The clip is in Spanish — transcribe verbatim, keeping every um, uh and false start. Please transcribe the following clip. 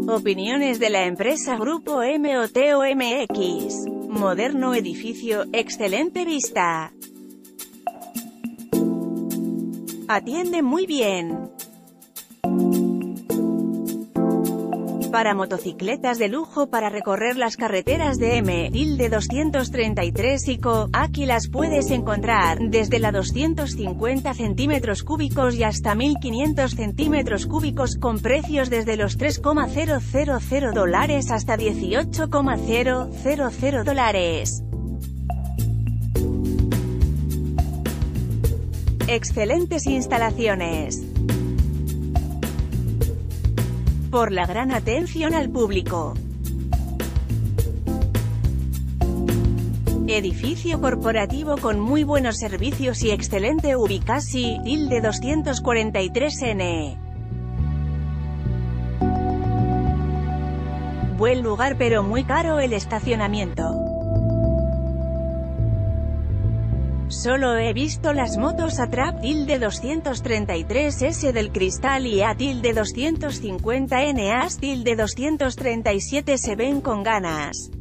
Opiniones de la empresa Grupo M O T O M X. Moderno edificio, excelente vista. Atiende muy bien. Para motocicletas de lujo para recorrer las carreteras de M doscientos treinta y tres y Co. Aquí las puedes encontrar, desde la doscientos cincuenta centímetros cúbicos y hasta mil quinientos centímetros cúbicos, con precios desde los tres coma cero cero cero dólares hasta dieciocho coma cero cero cero dólares. Excelentes instalaciones. Por la gran atención al público. Edificio corporativo con muy buenos servicios y excelente ubicación, tilde doscientos cuarenta y tres N. Buen lugar pero muy caro el estacionamiento. Solo he visto las motos Atrap tilde doscientos treinta y tres S del Cristal y A tilde doscientos cincuenta N A tilde doscientos treinta y siete se ven con ganas.